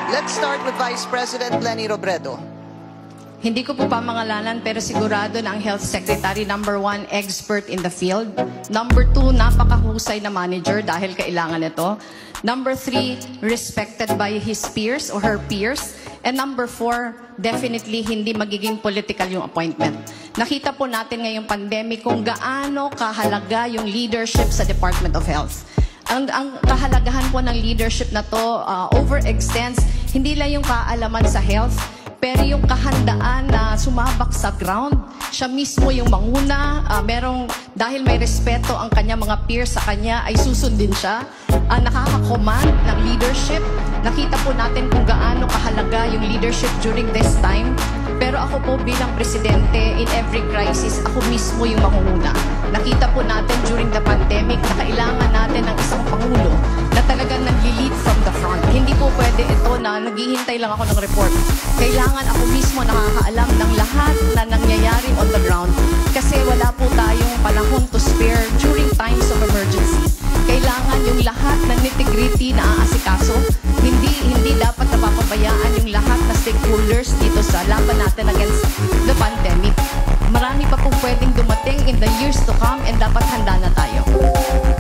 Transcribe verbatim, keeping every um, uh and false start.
Let's start with Vice President Leni Robredo. Hindi ko po pamangalanan pero sigurado na ang Health Secretary, number one, expert in the field. Number two, napakahusay na manager dahil kailangan ito. Number three, respected by his peers or her peers. And number four, definitely hindi magiging political yung appointment. Nakita po natin ngayong pandemic kung gaano kahalaga yung leadership sa Department of Health. Ang, ang kahalagahan po ng leadership na to uh, overextends hindi lang yung kaalaman sa health, pero yung kahandaan na sumabak sa ground, siya mismo yung manguna, uh, merong, dahil may respeto ang kanya mga peers sa kanya, ay susundin siya, uh, nakaka-command ng leadership. Nakita po natin kung gaano kahalaga yung leadership during this time. Pero ako po bilang presidente, in every crisis, ako mismo yung mangunguna. Nakita po natin during the pandemic na kailangan natin ng isang pangulo na talagang nag-lead from the front. Hindi po pwede ito na naghihintay lang ako ng report. Kailangan ako mismo nakakaalam ng lahat na nangyayari on the ground kasi wala po tayong panahon to spare during times of emergency. Kailangan yung lahat ng nitty-gritty na aasikaso. Hindi, hindi dapat napapabayaan yung lahat na stakeholders dito sa laban natin against the pandemic. Marami pa pong pwedeng dumating in the years to come and dapat handa na tayo.